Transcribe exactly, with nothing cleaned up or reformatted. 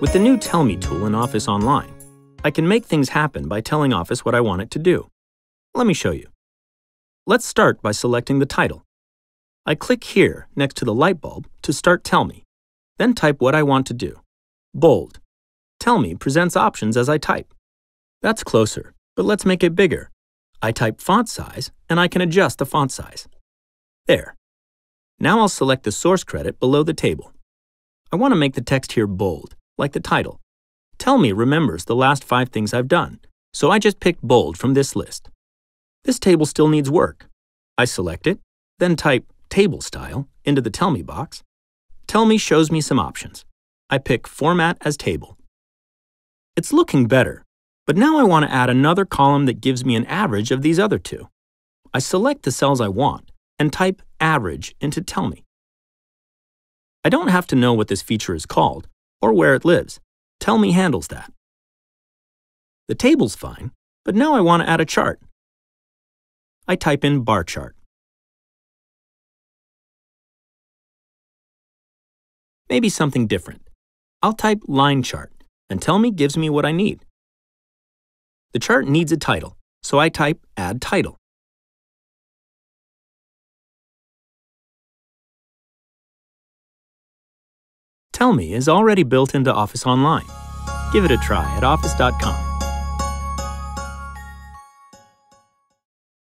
With the new Tell Me tool in Office Online, I can make things happen by telling Office what I want it to do. Let me show you. Let's start by selecting the title. I click here next to the light bulb to start Tell Me, then type what I want to do. Bold. Tell Me presents options as I type. That's closer, but let's make it bigger. I type font size, and I can adjust the font size. There. Now I'll select the source credit below the table. I want to make the text here bold, like the title. Tell Me remembers the last five things I've done, so I just picked bold from this list. This table still needs work. I select it, then type Table Style into the Tell Me box. Tell Me shows me some options. I pick Format as Table. It's looking better, but now I want to add another column that gives me an average of these other two. I select the cells I want and type Average into Tell Me. I don't have to know what this feature is called or where it lives. Tell Me handles that. The table's fine, but now I want to add a chart. I type in bar chart. Maybe something different. I'll type line chart, and Tell Me gives me what I need. The chart needs a title, so I type Add Title. Tell Me is already built into Office Online. Give it a try at office dot com.